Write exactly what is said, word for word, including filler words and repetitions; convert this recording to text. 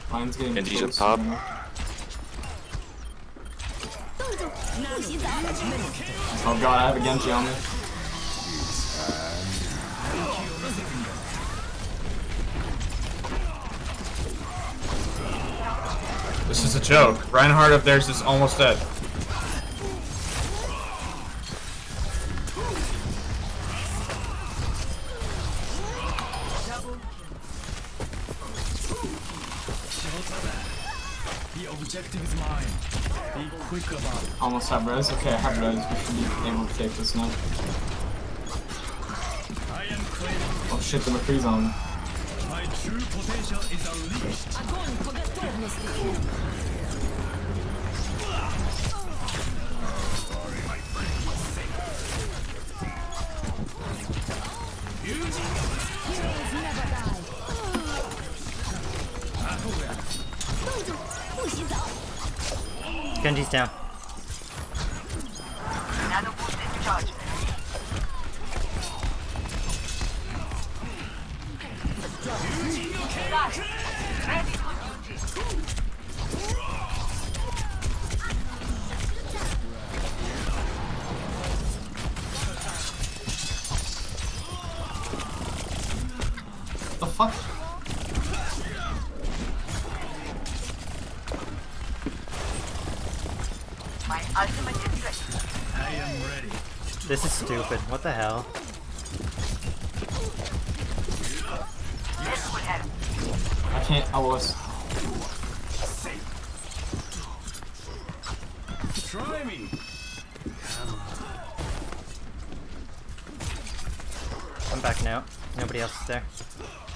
Mine's getting Genji's close. up top. Oh god, I have a Genji on me. This is a joke. Reinhardt up there's is almost dead. The objective is mine. Be quick about it. Almost have res. Okay, I have res. We should be able to take this now. I am claiming Oh shit, the McCree's on me. my true potential is unleashed. Genji's down. The fuck? My ultimate is ready. I am ready. This is stupid. What the hell? This will help. I can't. I was. Try me. I'm back now. Nobody else is there.